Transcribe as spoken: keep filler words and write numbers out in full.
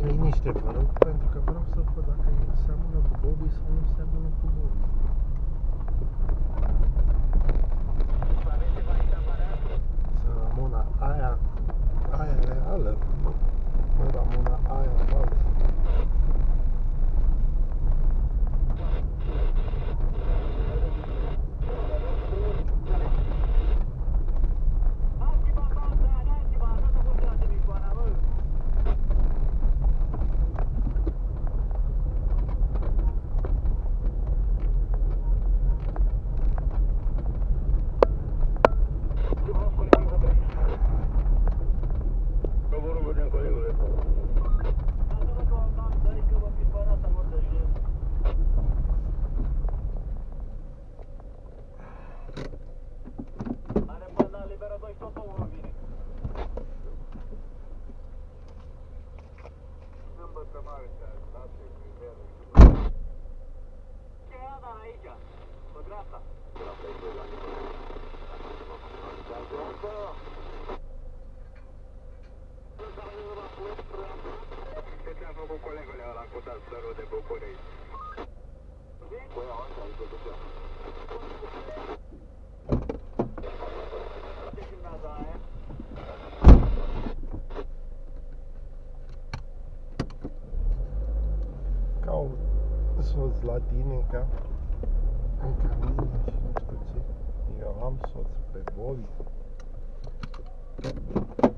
liniște, vă rog, pentru că vreau să văd dacă seamănă cu Bobby sau nu seamănă cu Bobby. Să Ramona aia, aia reală, nu Ramona aia falsă. Ce ți-a făcut colegul ăla cu dansărul de București? Păi, așa, îi ducea. Ce filmează aia? Caut soț la tine, ca încă mine și nu știu ce. Eu am soț pe Bobby.